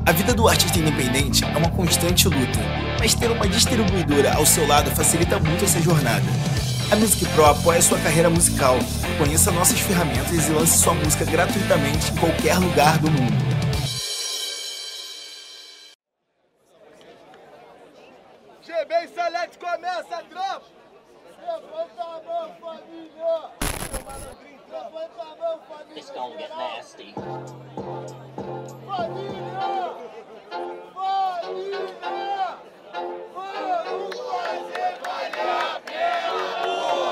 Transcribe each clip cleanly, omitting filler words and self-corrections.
A vida do artista independente é uma constante luta, mas ter uma distribuidora ao seu lado facilita muito essa jornada. A Music Pro apoia sua carreira musical. Conheça nossas ferramentas e lance sua música gratuitamente em qualquer lugar do mundo. GB e Salete começa, tropa! Levanta a mão, família! Levanta a mão, família! It's gonna get nasty. Família! Família! Vamos fazer valer a pena,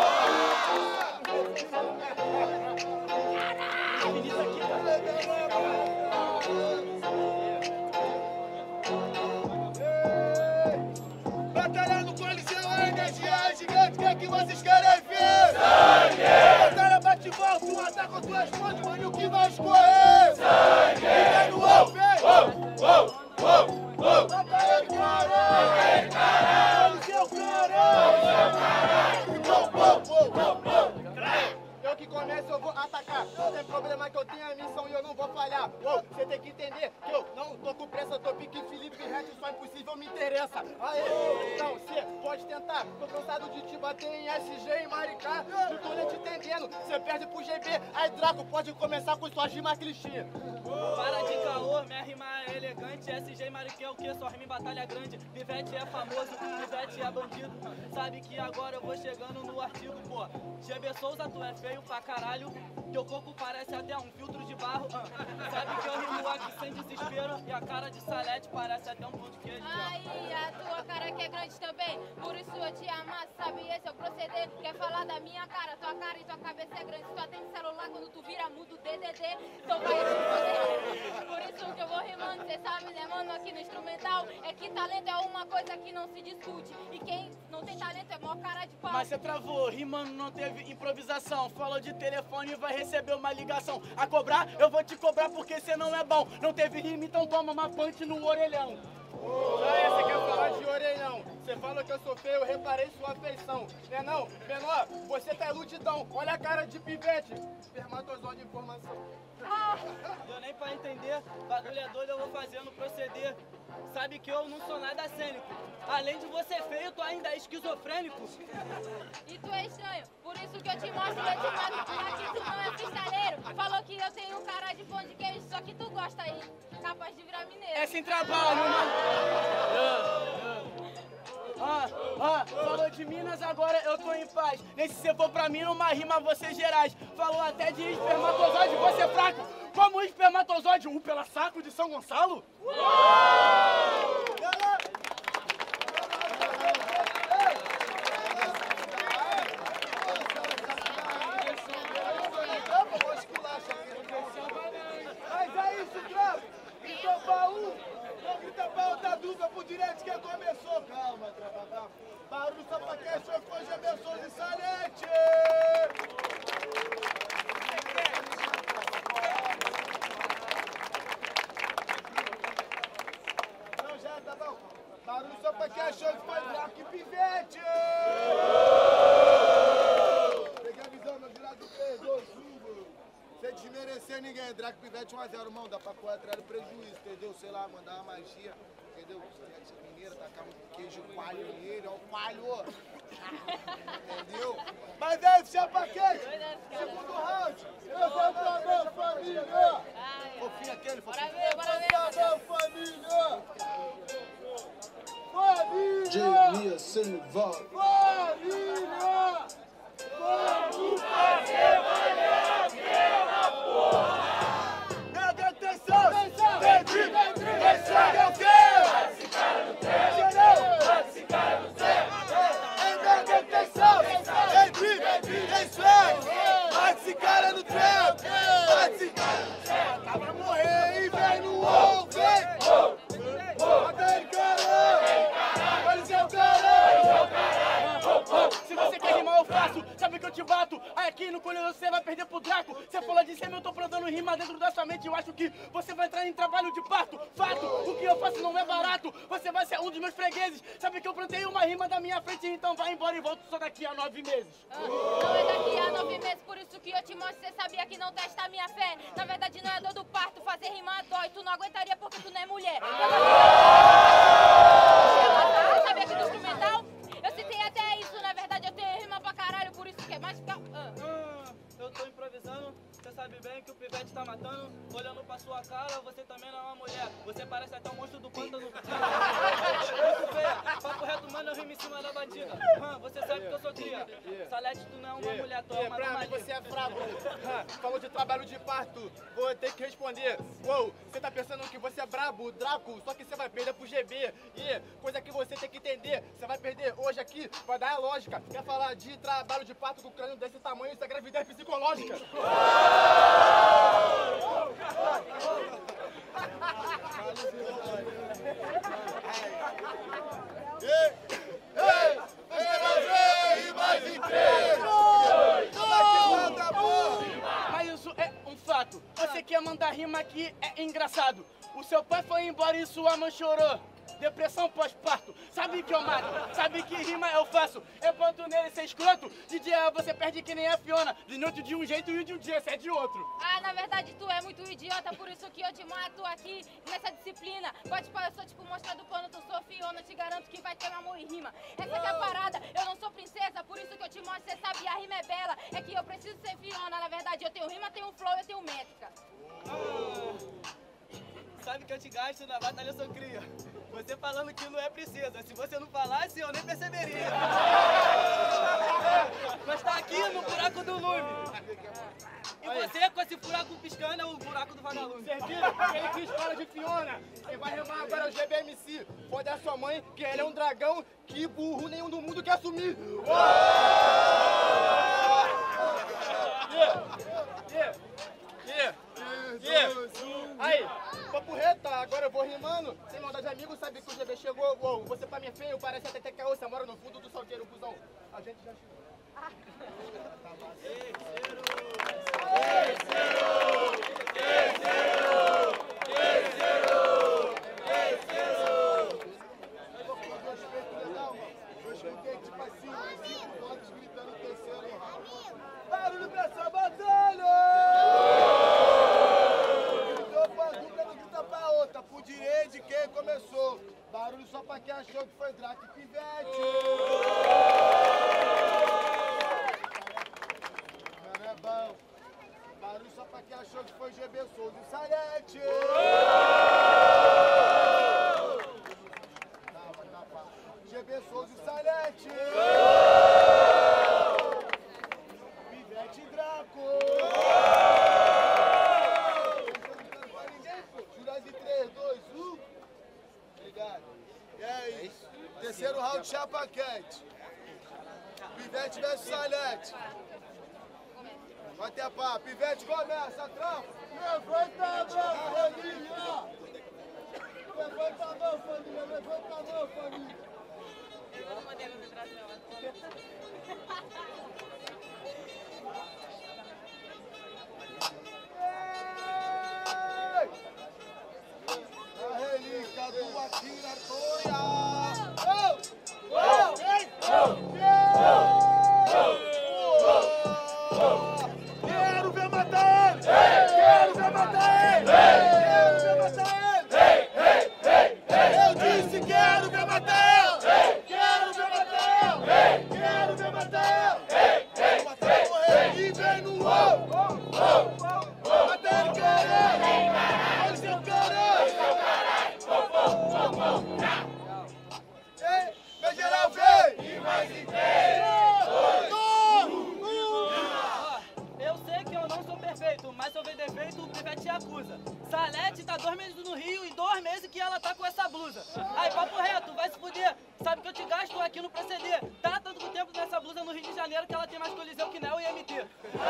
Batalha no Coliseu, a energia é gigante, o que é que vocês querem ver? Sangue! Batalha bate-volta, um ataque com tuas mãos, mano, o que vai escorrer? Sangue! E vem no ar, vem! Batalha do caralho! Coliseu, caralho! Eu que começo, eu vou atacar. Não tem problema que eu tenho a missão e eu não vou falhar. Você tem que entender que eu não tô com pressa, eu tô pique Felipe Rett, só impossível me interessa. Aê, então você pode tentar. Tô cansado de te bater em SG e Maricá. Não tô nem te entendendo, você perde pro GB. Aí Draco pode começar com sua rima clichê. Para de caô, minha rima é elegante. SG e Mariquê é o que? Sua rima em batalha grande. Pivete é famoso, Pivete é bandido. Sabe que agora eu vou chegando no artigo, pô. GB Souza, tu é feio pra caralho. Teu corpo parece até um filtro de barro. Sabe que eu rimo aqui sem desespero. E a cara de Salete parece até um pão de queijo. Aí, a tua cara que é grande também. Por isso eu te amasso, sabe? Esse é o proceder. Quer falar da minha cara? Tua cara e tua cabeça é grande. Só tem celular quando tu vira mudo DDD. Então vai te foder. Por isso que eu vou rimando. Cê sabe, né, mano? Aqui no instrumental é que talento é uma coisa que não se discute. E quem não tem talento é mó cara de pau. Mas você travou, rimando não teve improvisação. Falou de telefone e vai receber uma ligação. A cobrar, eu vou te cobrar porque você não é bom. Não teve rima, então toma uma punch no orelhão. Aí, você quer falar de orelhão? Você falou que eu sou feio, eu reparei sua feição. Né não? Menor, você tá iludidão. Olha a cara de pivete. Espermatozoide de informação. Deu nem pra entender, bagulho é doido, eu vou fazendo proceder. Sabe que eu não sou nada cênico. Além de você feio, tu ainda é esquizofrênico. E tu é estranho, por isso que eu te mostro e eu te mato. Aqui tu não é freestaleiro. Falou que eu tenho cara de pão de queijo, só que tu gosta aí. Capaz de virar mineiro. É sem trabalho, mano. Falou de Minas, agora eu tô em paz. Nem se você for pra mim, numa rima você gerais. Falou até de espermatozoide, você é fraco. Como o espermatozoide, pela saco de São Gonçalo? Mas é isso, tropa! Gritou baú! Não grita baú da dupla pro direito que começou! Calma, tropa, calma! Barulho só pra quem achou que foi GB Souza e Salete! Não, já tá bom! Barulho só pra quem achou que foi Draco e Pivete! Peguei a visão, meu virado perdoou, chuva! Sem desmerecer ninguém, Draco Pivete 1-0, mão, dá pra correr atrás do prejuízo, entendeu? Sei lá, mandar uma magia, entendeu? Salete mineira, tacar um queijo coalho nele, ó, o coalho, entendeu? Mas é isso, chapa quente! Segundo round! Levanta a mão, família! Fofinho aquele, fofinho. Levanta a mão, família! Família! Silva. Família! Vamos fazer valer a pena, porra! Nada atenção! Vem sangue, eu quero! Bate esse cara no trem! Bate esse cara no trem! Nada atenção! Vem sangue! Bate esse cara no trem! Bate esse cara no trem! Tá pra morrer e vem no ovo! Vem! Bota ele, caralho! Olha o seu caralho! Se você quer rimar, eu faço. Sabe que eu te bato. Aqui no Coliseu você vai perder pro Draco. Você falou de cima, eu tô plantando rima dentro da sua mente. Eu acho que você vai entrar em trabalho de parto. Fato, o que eu faço não é barato. Você vai ser um dos meus fregueses. Sabe que eu plantei uma rima da minha frente, então vai embora e volto só daqui a 9 meses. Não é daqui a 9 meses, por isso que eu te mostro. Você sabia que não testa a minha fé. Na verdade não é dor do parto, fazer rima dói. Tu não aguentaria porque tu não é mulher. também não é uma mulher. Você parece até um monstro do pântano. Muito feia. Papo reto, mano, eu rimo em cima da bandida. Você sabe que eu sou cria. Salete, tu não é uma mulher, tu é uma Pra mim você é fraco. Falou de trabalho de parto, vou ter que responder. Uou, você tá pensando que você é brabo, Draco, só que você vai perder pro GB. E coisa que você tem que entender, você vai perder hoje aqui, vai dar a lógica. Quer falar de trabalho de parto com crânio desse tamanho, isso é gravidez psicológica. Mas isso é um fato. Você quer mandar rima aqui é engraçado. O seu pai foi embora e sua mãe chorou. Depressão pós-parto, sabe que eu mato, sabe que rima eu faço. Eu boto nele ser escroto, de dia você perde que nem a Fiona. De noite de um jeito e de um dia você é de outro. Ah, na verdade tu é muito idiota, por isso que eu te mato aqui nessa disciplina. Pode falar, eu sou tipo mostra do pano, tu sou Fiona, te garanto que vai ter amor e rima. Essa que é a parada, eu não sou princesa, por isso que eu te mostro, você sabe, a rima é bela. É que eu preciso ser Fiona, na verdade eu tenho rima, tenho flow, eu tenho métrica. Sabe que eu te gasto na batalha, eu sou cria. Você falando que não é princesa, se você não falasse eu nem perceberia. Mas tá aqui no buraco do lume. E você com esse furaco piscando é o buraco do vagalume. Você viu? Ele quis falar de Fiona. Quem vai rimar agora é o GBMC. Foda a sua mãe, que ele é um dragão que burro nenhum do mundo quer assumir. Aí, papo reta, agora eu vou rimando. Sem maldade de amigo, sabe que o GB chegou. Uou, você pra mim é feio, parece até que a você mora no fundo do salgueiro, cuzão. A gente já chegou. Eu escutei tipo assim, 5 votos gritando terceiro round. Barulho pra essa batalha! Gritou pra dupla, não grita pra outra. Por direito de quem começou. Barulho só pra quem achou que foi Draco e Pivete. Não é bom. Barulho só pra quem achou que foi GB Souza e Salete. GB Souza e Salete. Pivete e Draco. Não pra ninguém, pô. Juras em 3, 2, 1. Obrigado. E aí? Terceiro round, chapa quente. Pivete versus Salete. Vai ter pá. Pivete começa, tropa. Levanta a mão, família. Levanta a mão, família. Levanta a mão, família. A relíquia do atiratória. Quero ver matar ele! Quero ver matar ele! Quero ver matar ele! Eu disse quero ver matar ele! Quero ver matar ele! Quero ver matar ele! Matar morrer e vem no ovo! Matar ele, caralho! Olha o seu caralho! Ei, meu geral vem! E mais inteiro! Eu sei que eu não sou perfeito, mas se eu ver defeito, o Pivete te acusa. Salete tá 2 meses no Rio e 2 meses que ela tá com essa blusa. Aí, papo reto, vai se fuder. Sabe que eu te gasto aqui no proceder. Tá tanto tempo nessa blusa no Rio de Janeiro que ela tem mais Coliseu que Nel e MT.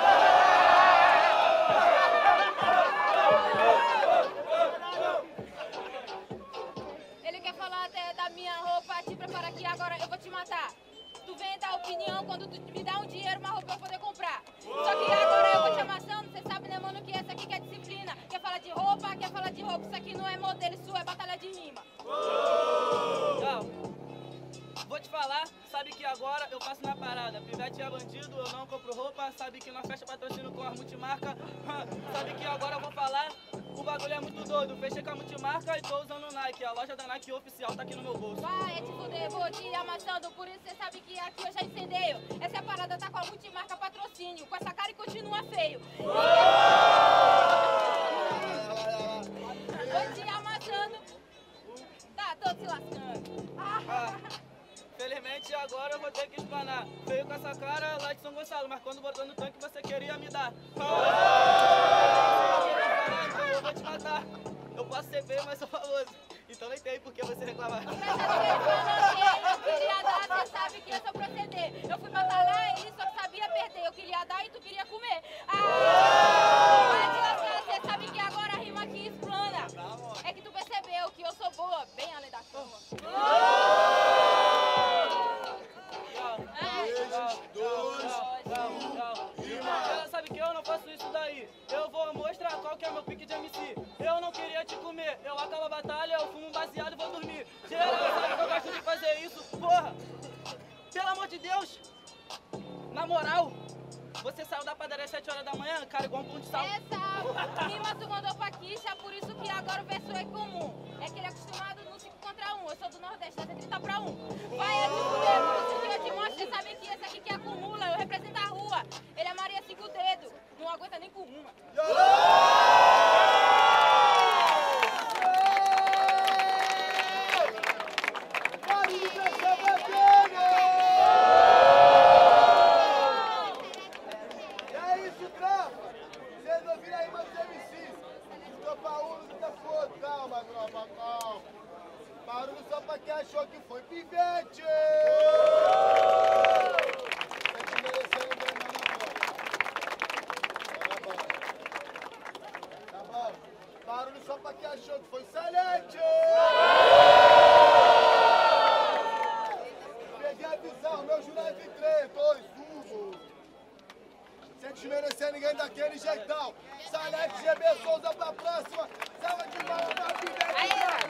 Ele quer falar até da minha roupa, te prepara aqui agora, eu vou te matar. Tu vem dar opinião quando tu me dá um dinheiro, uma roupa pra eu poder comprar. Só que agora eu vou te amassando, cê sabe, né, mano, que essa aqui que é disciplina. Quer falar de roupa, quer falar de roupa. Isso aqui não é modelo, isso é batalha de rima. Calma. Vou te falar, sabe que agora eu faço na parada. Pivete é bandido, eu não compro roupa. Sabe que nós fecha patrocínio com as multimarca. Sabe que agora eu vou falar, o bagulho é muito doido. Fechei com a multimarca e tô usando Nike. A loja da Nike oficial tá aqui no meu bolso. Vai, é te fuder, vou te amassando. Por isso cê sabe que aqui eu já incendeio. Essa parada tá com a multimarca patrocínio. Com essa cara e continua feio. Vou lascando. Felizmente agora eu vou ter que explanar. Veio com essa cara lá de São Gonçalo, mas quando botou no tanque você queria me dar. Então eu vou te matar. Eu posso ser feio, mas sou famoso. Então nem tem por que você reclamar. Eu queria dar, você sabe que esse é o proceder. Eu fui batalhar e ele só sabia perder. Eu queria dar e tu queria comer. Você sabe que agora a rima aqui explana. É que tu percebeu que eu sou boa, bem além da cama. Sabe que eu não faço isso daí. Eu vou mostrar qual que é meu pique de MC. Eu não queria te comer. Eu acabo a batalha, eu fumo um baseado e vou dormir. Geral sabe que eu gosto de fazer isso. Porra! Pelo amor de Deus! Na moral, você saiu da padaria às 7 horas da manhã, cara, igual um pão de sal. Essa rima tu mandou pra quicha, por isso que agora o verso é comum. É que ele é acostumado no 5 contra 1. Eu sou do Nordeste, vai ser 30 pra 1. Vai, é tipo mesmo, isso que eu te mostro. Você sabe que esse aqui que acumula, eu represento a rua. Ele é Maria 5 dedos, não aguenta nem com uma. Barulho só pra quem achou que foi pivete! Tá te merecendo bem, tá bom? Barulho só pra quem achou que foi salete! Peguei a visão, meu jurado em 3, 2, 1. Sem desmerecer ninguém daquele jeitão. Salete, GB Souza pra próxima. Salva de palmas pra pivete!